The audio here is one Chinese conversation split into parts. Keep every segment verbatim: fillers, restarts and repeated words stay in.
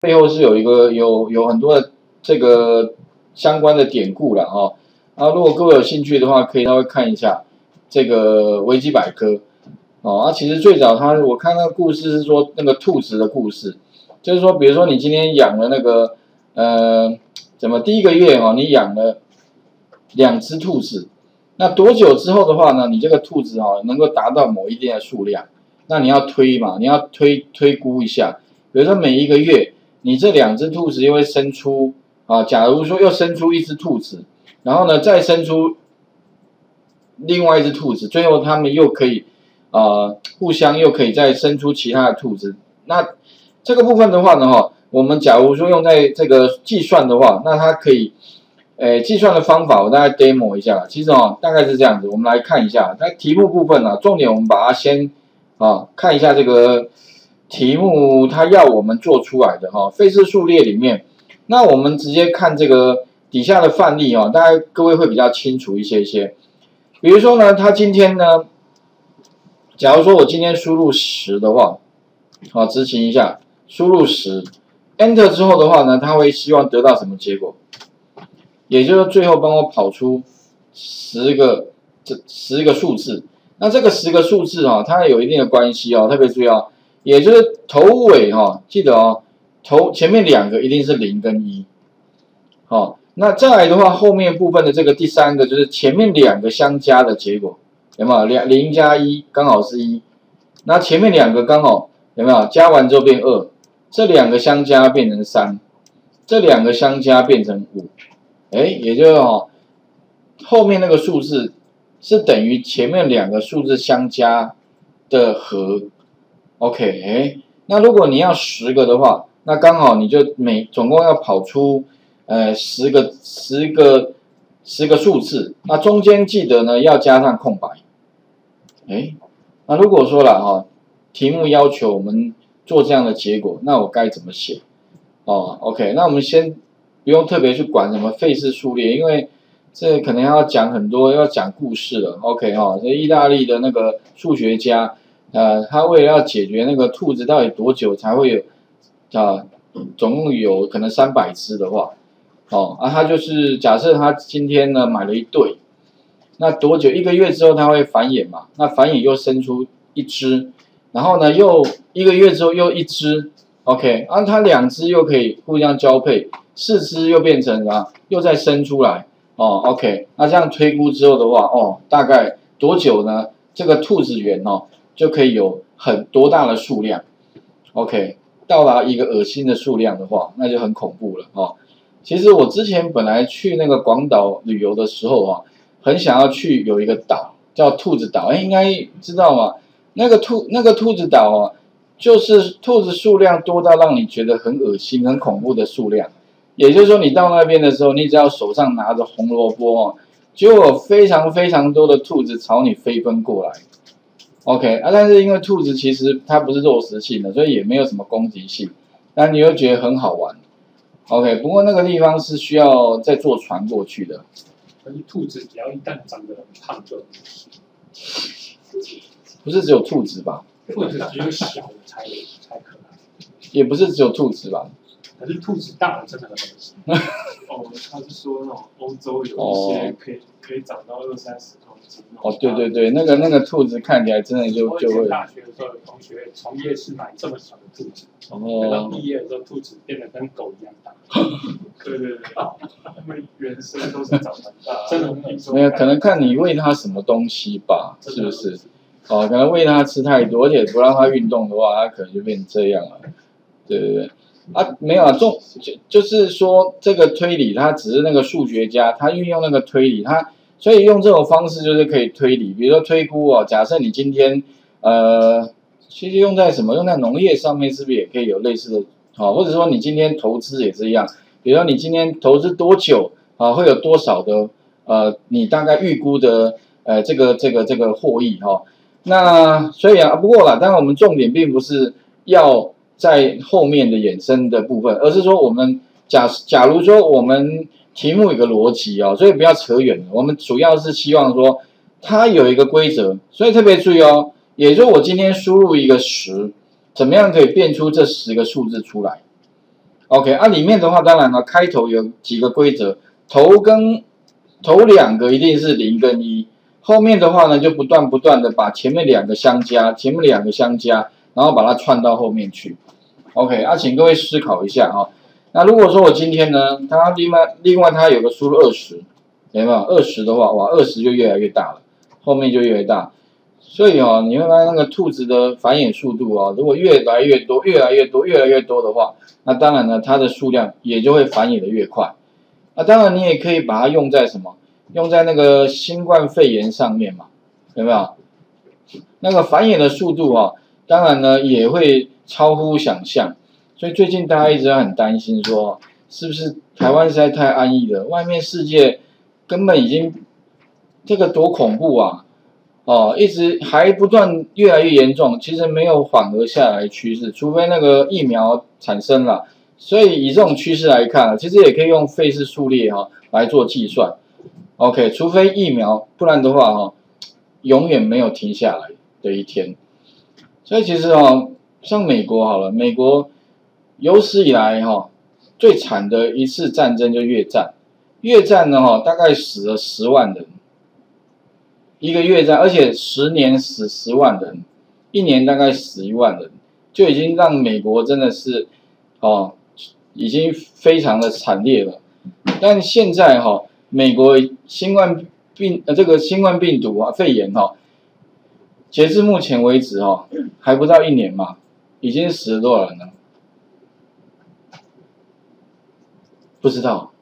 背后是有一个有有很多的这个相关的典故了哦。啊，如果各位有兴趣的话，可以稍微看一下这个维基百科哦。啊，其实最早他我看那个故事是说那个兔子的故事，就是说，比如说你今天养了那个呃，怎么第一个月哦，你养了两只兔子，那多久之后的话呢，你这个兔子哦能够达到某一定的数量，那你要推嘛，你要推推估一下，比如说每一个月。你这两只兔子又会生出啊，假如说又生出一只兔子，然后呢再生出另外一只兔子，最后它们又可以呃互相又可以再生出其他的兔子。那这个部分的话呢，哈，我们假如说用在这个计算的话，那它可以，诶，计算的方法我大概 demo 一下。其实哦，大概是这样子，我们来看一下。在题目部分呢、啊，重点我们把它先啊看一下这个。题目它要我们做出来的哈，费氏数列里面，那我们直接看这个底下的范例哈，大概各位会比较清楚一些些。比如说呢，它今天呢，假如说我今天输入十的话，好，执行一下，输入十 ，Enter 之后的话呢，它会希望得到什么结果？也就是最后帮我跑出十个这十个数字。那这个十个数字哈，它有一定的关系哦，特别注意哦。也就是头尾哈、哦，记得哦，头前面两个一定是零跟一，好、哦，那再来的话，后面部分的这个第三个就是前面两个相加的结果，有没有？两零加一刚好是一，那前面两个刚好有没有？加完之后变二，这两个相加变成三，这两个相加变成五，哎，也就是哦，后面那个数字是等于前面两个数字相加的和。OK， 哎，那如果你要十个的话，那刚好你就每总共要跑出呃十个十个十个数字，那中间记得呢要加上空白。哎，那如果说了哈，题目要求我们做这样的结果，那我该怎么写？哦 ，OK， 那我们先不用特别去管什么费氏数列，因为这可能要讲很多要讲故事了。OK 哈、哦，这意大利的那个数学家。呃，他为了要解决那个兔子到底多久才会有啊，总共有可能三百只的话，哦，啊，他就是假设他今天呢买了一对，那多久一个月之后它会繁衍嘛？那繁衍又生出一只，然后呢又一个月之后又一只 ，OK， 啊，它两只又可以互相交配，四只又变成啊又再生出来，哦 ，OK， 那这样推估之后的话，哦，大概多久呢？这个兔子园哦。就可以有很多大的数量 ，OK， 到达一个恶心的数量的话，那就很恐怖了哦。其实我之前本来去那个广岛旅游的时候啊，很想要去有一个岛叫兔子岛，哎，应该知道吗？那个兔那个兔子岛啊，就是兔子数量多到让你觉得很恶心、很恐怖的数量。也就是说，你到那边的时候，你只要手上拿着红萝卜哦，就有非常非常多的兔子朝你飞奔过来。OK 啊，但是因为兔子其实它不是肉食性的，所以也没有什么攻击性，但你又觉得很好玩。OK， 不过那个地方是需要再坐船过去的。 可是兔子只要一旦长得很胖就， 不是只有兔子吧？ 兔子只有小的才才可爱。 也不是只有兔子吧？ 可是兔子大的真的很恶心。 哦，他是说那种欧洲有一些可以、哦、可以长到二三十公斤。 哦，对对对，那个那个兔子看起来真的就就会。 大学的时候，有同学从夜市买这么小的兔子， 哦， 等到毕业的时候，兔子变得跟狗一样大。 对对对，他们原生都是长很大， 真的很恶心。 没有，可能看你喂它什么东西吧，是不是？哦，可能喂它吃太多，而且不让它运动的话，它可能就变成这样了。对对对。啊，没有啊，重就就是说这个推理，它只是那个数学家，他运用那个推理，他所以用这种方式就是可以推理，比如说推估哦，假设你今天呃，其实用在什么？用在农业上面是不是也可以有类似的？好、哦，或者说你今天投资也是一样，比如说你今天投资多久啊，会有多少的呃，你大概预估的呃这个这个这个获益哈、哦。那所以啊，不过啦，当然我们重点并不是要。在后面的衍生的部分，而是说我们假假如说我们题目有个逻辑哦，所以不要扯远了。我们主要是希望说它有一个规则，所以特别注意哦。也就是我今天输入一个十，怎么样可以变出这十个数字出来 OK， 啊，里面的话，当然了，开头有几个规则，头跟头两个一定是零跟一，后面的话呢，就不断不断的把前面两个相加，前面两个相加，然后把它串到后面去。OK， 啊，请各位思考一下啊、哦。那如果说我今天呢，它另外另外它有个输入二十，有没有？二十的话，哇，二十就越来越大了，后面就越来越大。所以哦，你会发现那个兔子的繁衍速度啊、哦，如果越来越多、越来越多、越来越多的话，那当然呢，它的数量也就会繁衍的越快。那当然，你也可以把它用在什么？用在那个新冠肺炎上面嘛，有没有？那个繁衍的速度啊、哦，当然呢也会超乎想象。所以最近大家一直很担心说，是不是台湾实在太安逸了？外面世界根本已经这个多恐怖啊！哦，一直还不断越来越严重，其实没有缓和下来的趋势，除非那个疫苗产生了。所以以这种趋势来看，其实也可以用费氏数列哈、哦、来做计算。OK， 除非疫苗，不然的话哈、哦，永远没有停下来的一天。所以其实哦，像美国好了，美国有史以来哈、哦、最惨的一次战争就越战，越战呢哈、哦、大概死了十万人。一个越战，而且十年死十万人，一年大概死一万人，就已经让美国真的是，哦，已经非常的惨烈了。但现在哈、哦，美国新冠病呃这个新冠病毒啊肺炎哈、哦，截至目前为止哈、哦，还不到一年嘛，已经死了多少人了？不知道。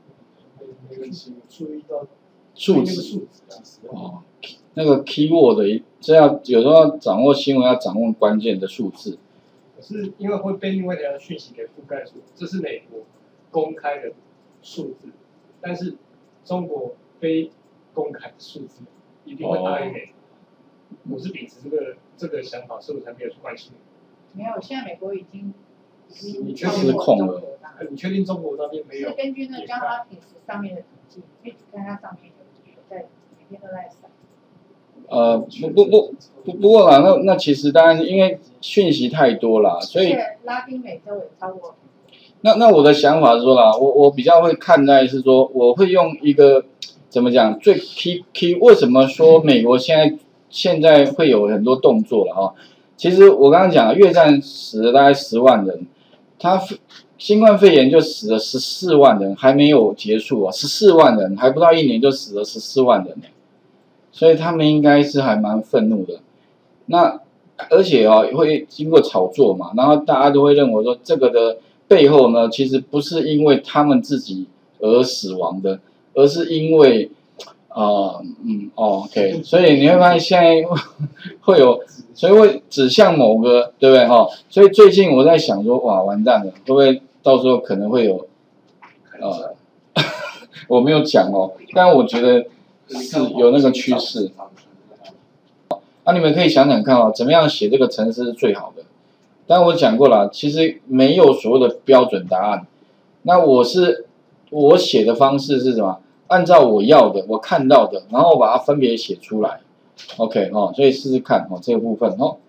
注意到数字哦。那个 keyword 这要有时候要掌握新闻，要掌握关键的数字。 可是因为会被另外一条讯息给覆盖住，这是美国公开的数字，但是中国非公开的数字一定会大于美国。哦、我是秉持这个这个想法，所以我才没有去关心。 没有，现在美国已经你确失控了。 你确定中国那边没有？ 是根据那个刚刚平时上面的统计，可以看它上面有有在每天都在闪。 呃，不不不不不过啦，那那其实当然因为讯息太多啦，所以拉丁美洲也超过。 那那我的想法是说啦，我我比较会看待是说，我会用一个怎么讲最 key key 为什么说美国现在现在会有很多动作了啊？其实我刚刚讲越战死了大概十万人，他新冠肺炎就死了十四万人，还没有结束啊，十四万人还不到一年就死了十四万人。所以他们应该是还蛮愤怒的，那而且啊、哦、会经过炒作嘛，然后大家都会认为说这个的背后呢，其实不是因为他们自己而死亡的，而是因为啊、呃、嗯哦 OK， 所以你会发现现在会有，所以会指向某个对不对哈、哦？所以最近我在想说哇完蛋了，会不会到时候可能会有呃我没有讲哦，但我觉得。是有那个趋势，那、啊、你们可以想想看哦，怎么样写这个程式是最好的？当然我讲过了，其实没有所谓的标准答案。那我是我写的方式是什么？按照我要的，我看到的，然后我把它分别写出来。OK 哦，所以试试看哦这个部分哦。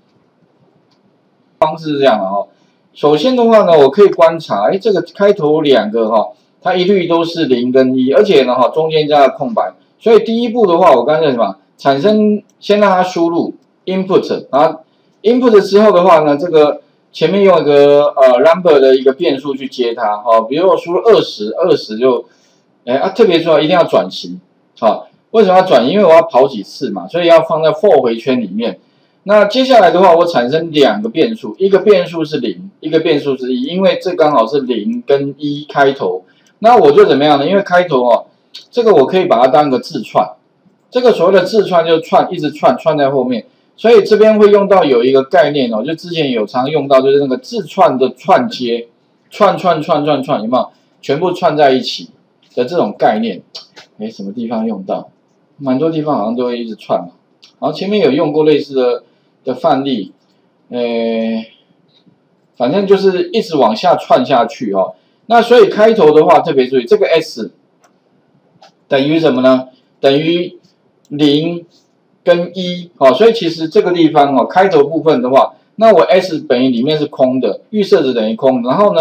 方式是这样的哦，首先的话呢，我可以观察，哎，这个开头两个哈、哦，它一律都是零跟一，而且呢哈中间加了空白。所以第一步的话，我刚才什么产生，先让它输入 input， 然后 input 之后的话呢，这个前面用一个呃 number 的一个变数去接它，哈、哦，比如我输入二十，二十就，哎啊特别重要，一定要转型，好、哦，为什么要转型？因为我要跑几次嘛，所以要放在 for 回圈里面。那接下来的话，我产生两个变数，一个变数是零，一个变数是一，因为这刚好是零跟一开头，那我就怎么样呢？因为开头哦。这个我可以把它当个字串，这个所谓的字串就串一直串串在后面，所以这边会用到有一个概念哦，就之前有常用到就是那个字串的串接，串串串串串有没有？全部串在一起的这种概念，哎，什么地方用到？蛮多地方好像都会一直串嘛。然后前面有用过类似的的范例，呃，反正就是一直往下串下去哦。那所以开头的话特别注意这个 S。等于什么呢？等于零跟一，哦，所以其实这个地方哦，开头部分的话，那我 S 等于里面是空的，预设值等于空，然后呢，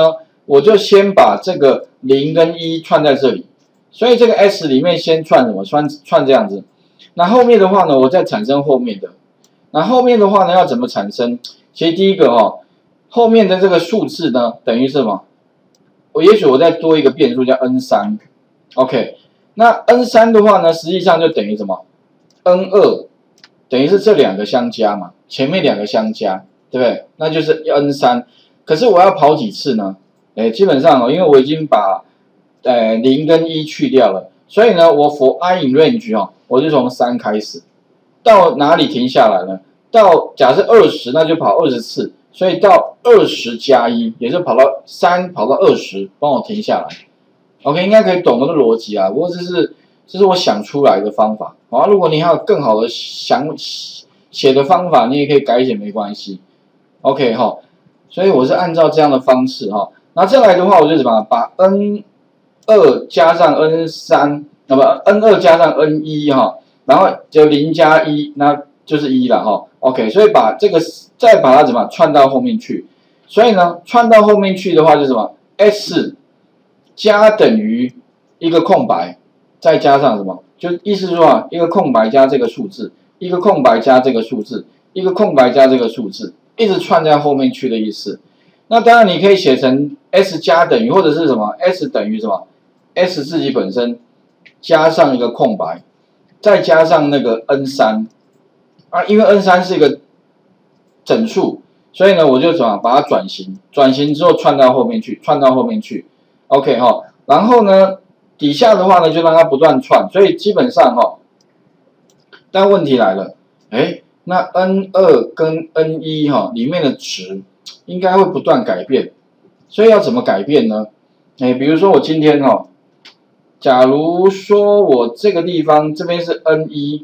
我就先把这个零跟一串在这里，所以这个 S 里面先串什么？串串这样子。那后面的话呢，我再产生后面的。那后面的话呢，要怎么产生？其实第一个哦，后面的这个数字呢，等于是什么？我也许我再多一个变数叫 N 三。OK， 那 N 三的话呢，实际上就等于什么 ？N 二等于是这两个相加嘛，前面两个相加，对不对？那就是 N 三。可是我要跑几次呢？哎，基本上哦，因为我已经把呃零跟一去掉了，所以呢，我 for I in range 哦，我就从三开始，到哪里停下来呢？到假设二十，那就跑二十次，所以到二十加一，也就跑到三，跑到二十，帮我停下来。OK， 应该可以懂这个逻辑啊。不过这是这是我想出来的方法。好、啊，如果你还有更好的想写的方法，你也可以改写没关系。OK 哈、哦，所以我是按照这样的方式哈。那、哦、再来的话，我就怎么把 N 二加上 N 三，那么 N 二加上 N 一哈，然后就零加一，那就是一了哈、哦。OK， 所以把这个再把它怎么串到后面去。所以呢，串到后面去的话就是什么 S 加等于一个空白，再加上什么？就意思说啊，一个空白加这个数字，一个空白加这个数字，一个空白加这个数字，一直串在后面去的意思。那当然你可以写成 S 加等于，或者是什么 S 等于什么 S 自己本身加上一个空白，再加上那个 N 三啊，因为 N 三是一个整数，所以呢我就怎么把它转型，转型之后串到后面去，串到后面去。OK 哈，然后呢，底下的话呢就让它不断串，所以基本上哈，但问题来了，哎，那 N 二跟 N 一哈里面的值应该会不断改变，所以要怎么改变呢？哎，比如说我今天哈，假如说我这个地方这边是 N 一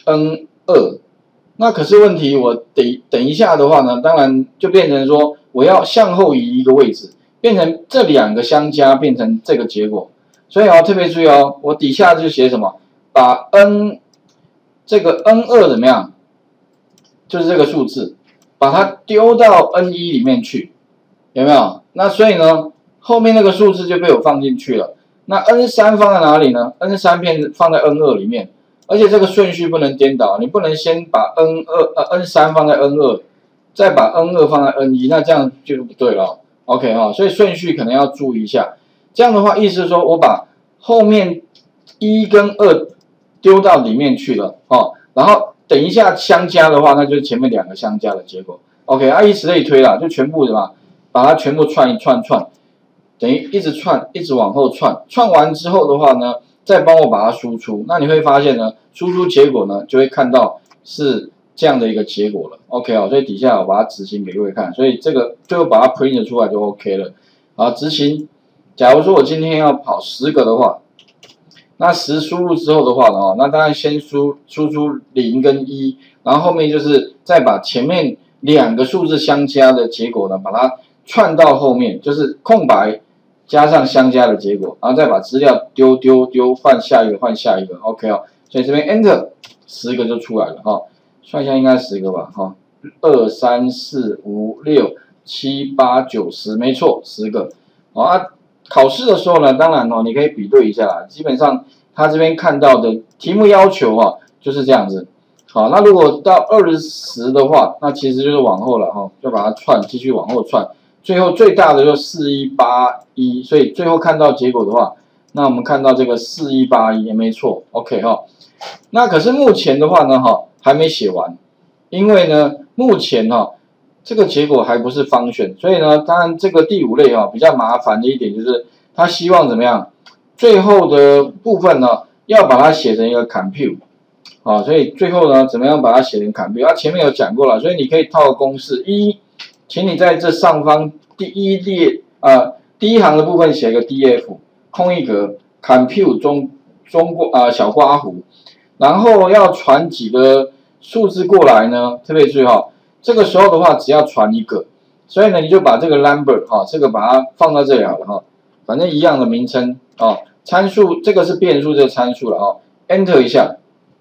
N 二，那可是问题我等等一下的话呢，当然就变成说我要向后移一个位置。变成这两个相加变成这个结果，所以哦特别注意哦，我底下就写什么，把 n 这个 n 二怎么样，就是这个数字，把它丢到 n 一里面去，有没有？那所以呢，后面那个数字就被我放进去了。那 n 三放在哪里呢 ？n 三片放在 n 二里面，而且这个顺序不能颠倒，你不能先把 n 二呃 n 三放在 n 二，再把 n 二放在 n 一，那这样就不对了。OK 哈，所以顺序可能要注意一下。这样的话，意思是说我把后面一跟二丢到里面去了哦，然后等一下相加的话，那就是前面两个相加的结果。OK， 啊，以此类推啦，就全部的嘛，把它全部串一串串，等于一直串，一直往后串。串完之后的话呢，再帮我把它输出。那你会发现呢，输出结果呢，就会看到是这样的一个结果了 ，OK 哦，所以底下我把它执行给各位看，所以这个最后把它 print 出来就 OK 了。好，执行。假如说我今天要跑十个的话，那十输入之后的话呢，哦，那当然先输输出零跟一，然后后面就是再把前面两个数字相加的结果呢，把它串到后面，就是空白加上相加的结果，然后再把资料丢丢丢换下一个换下一个 ，OK 哦，所以这边 Enter 十个就出来了哈。哦算一下应该十个吧，哈，二三四五六七八九十，没错，十个。好啊，考试的时候呢，当然哦，你可以比对一下啦。基本上他这边看到的题目要求啊，就是这样子。好，那如果到二十的话，那其实就是往后了哈，就把它串，继续往后串，最后最大的就四一八一，所以最后看到结果的话，那我们看到这个四一八一也没错 ，OK 哈。那可是目前的话呢，哈。还没写完，因为呢，目前哈、哦、这个结果还不是方选，所以呢，当然这个第五类哈、哦、比较麻烦的一点就是，他希望怎么样，最后的部分呢要把它写成一个 compute， 好、哦，所以最后呢怎么样把它写成 compute， 啊前面有讲过了，所以你可以套个公式，一，请你在这上方第一列啊、呃、第一行的部分写个 df 空一格 compute 中中括啊、呃、小括弧。然后要传几个数字过来呢？特别注意哈，这个时候的话只要传一个，所以呢你就把这个 number 哈，这个把它放到这里好了哈，反正一样的名称啊，参数这个是变数，这个参数了哈 ，enter 一下。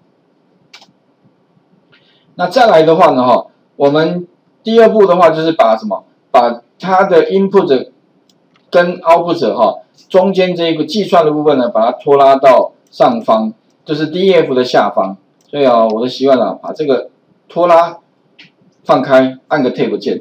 那再来的话呢哈，我们第二步的话就是把什么？把它的 input 跟 output 哈中间这个计算的部分呢，把它拖拉到上方，就是 D E F 的下方。所以啊，我的习惯啊，把这个拖拉放开，按个 Tab 键。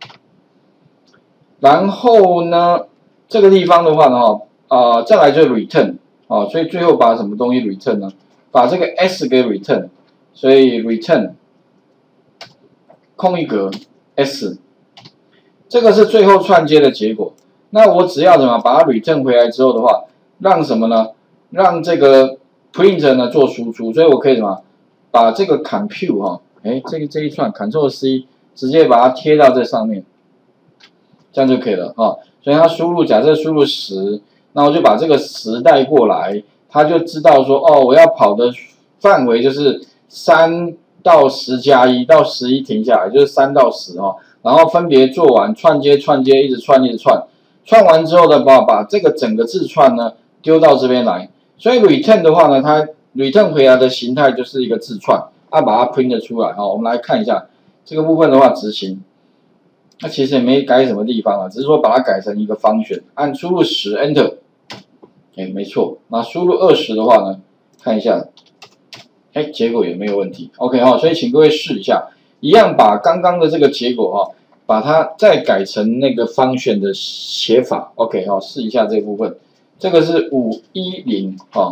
然后呢，这个地方的话呢，哈啊、呃，再来就是 return 啊，所以最后把什么东西 return 呢？把这个 s 给 return， 所以 return 空一格 s， 这个是最后串接的结果。那我只要什么把它 return 回来之后的话，让什么呢？让这个 print 呢做输出，所以我可以什么？把这个 compute 哈，哎，这个这一串 Ctrl C 直接把它贴到这上面。这样就可以了啊，所以它输入假设输入十，那我就把这个十带过来，它就知道说哦，我要跑的范围就是三到十加一到十一停下来，就是三到十哈，然后分别做完串接串接，一直串一直串，串完之后呢，把把这个整个字串呢丢到这边来，所以 return 的话呢，它 return 回来的形态就是一个字串，啊把它 print 出来哈，我们来看一下这个部分的话执行。那其实也没改什么地方啊，只是说把它改成一个function，按输入十 Enter， 哎，没错。那输入二十的话呢，看一下，哎，结果也没有问题。OK 哈，所以请各位试一下，一样把刚刚的这个结果哈，把它再改成那个function的写法。OK 哈，试一下这部分，这个是五一零哈。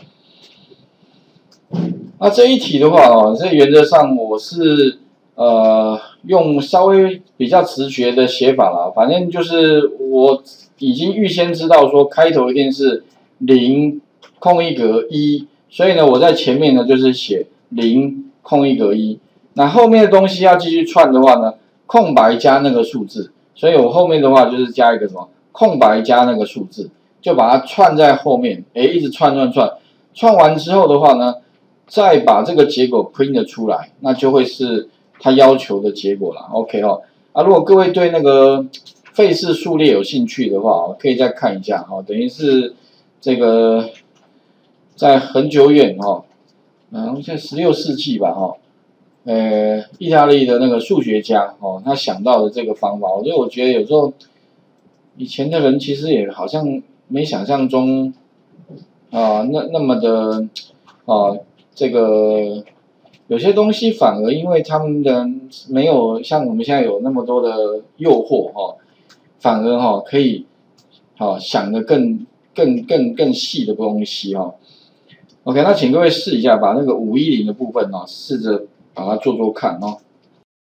那这一题的话哦，这原则上我是。呃，用稍微比较直觉的写法啦，反正就是我已经预先知道说开头一定是零空一格一，所以呢，我在前面呢就是写零空一格一，那后面的东西要继续串的话呢，空白加那个数字，所以我后面的话就是加一个什么空白加那个数字，就把它串在后面，哎，一直串串串，串完之后的话呢，再把这个结果 print 出来，那就会是。它要求的结果啦 ，OK 哦，啊，如果各位对那个费氏数列有兴趣的话，可以再看一下哈、哦，等于是这个在很久远哈、哦，嗯，在十六世纪吧哈、哦，呃，意大利的那个数学家哦，他想到的这个方法，所以我觉得有时候以前的人其实也好像没想象中啊、呃、那那么的啊、呃、这个。有些东西反而因为他们的没有像我们现在有那么多的诱惑哈、哦，反而哈、哦、可以，好、哦、想的更更更更细的东西哈、哦。OK， 那请各位试一下，把那个五一零的部分呢、哦，试着把它做做看哦。